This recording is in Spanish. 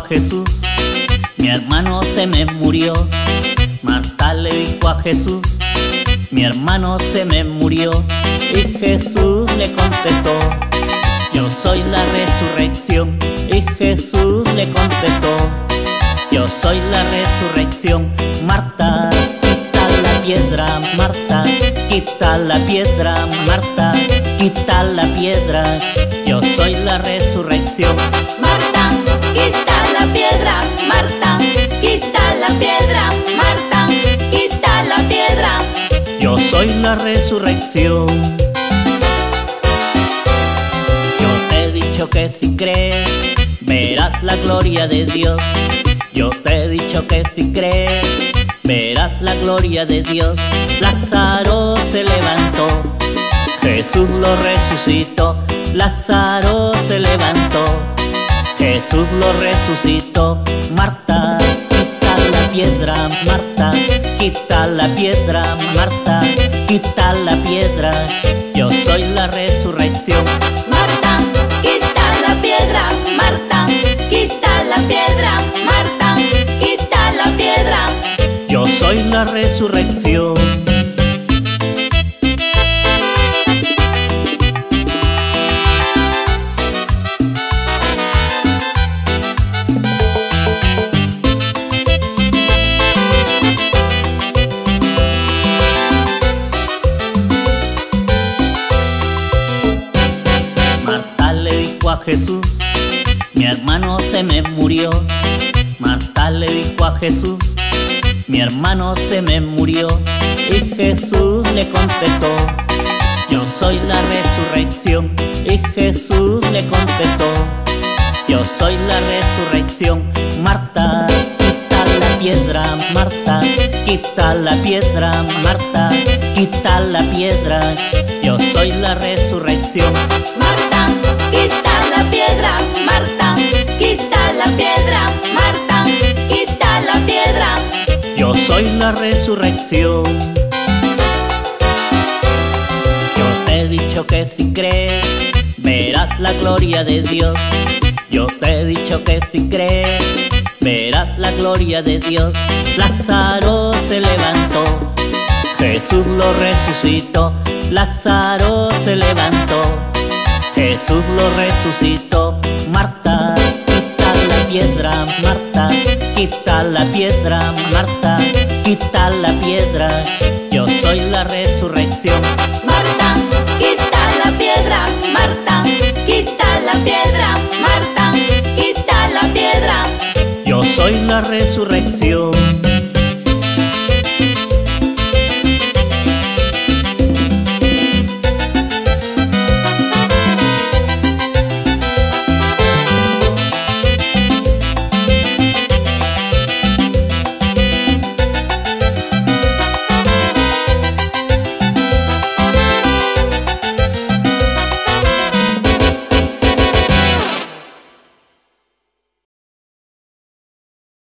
Jesús, mi hermano se me murió. Marta le dijo a Jesús, mi hermano se me murió. Y Jesús le contestó, yo soy la resurrección. Y Jesús le contestó, yo soy la resurrección. Marta, quita la piedra, Marta, quita la piedra, Marta, quita la piedra. Yo soy la resurrección. Marta, quita la piedra, Marta, quita la piedra, Marta, quita la piedra. Yo soy la resurrección. Yo te he dicho que si crees, verás la gloria de Dios. Yo te he dicho que si crees, verás la gloria de Dios. Lázaro se levantó, Jesús lo resucitó. Lázaro se levantó, Jesús lo resucitó. Marta, quita la piedra, Marta, quita la piedra, Marta, quita la piedra. Yo soy la resurrección. Marta, quita la piedra, Marta, quita la piedra, Marta, quita la piedra. Yo soy la resurrección. Marta le dijo a Jesús, mi hermano se me murió. Marta le dijo a Jesús, mi hermano se me murió. Y Jesús le contestó, yo soy la resurrección. Y Jesús le contestó, yo soy la resurrección. Marta, quita la piedra, Marta, quita la piedra, Marta, quita la piedra. Yo soy la resurrección. Marta, quita la piedra, Marta, quita la piedra, Marta, quita la piedra. Yo soy la resurrección. Yo te he dicho que si crees, verás la gloria de Dios. Yo te he dicho que si crees, verás la gloria de Dios. Lázaro se levantó, Jesús lo resucitó. Lázaro se levantó, Jesús lo resucitó. Marta, quita la piedra, Marta, quita la piedra, Marta, quita la piedra. Yo soy la resurrección. Marta, quita la piedra, Marta, quita la piedra, Marta, quita la piedra. Yo soy la resurrección.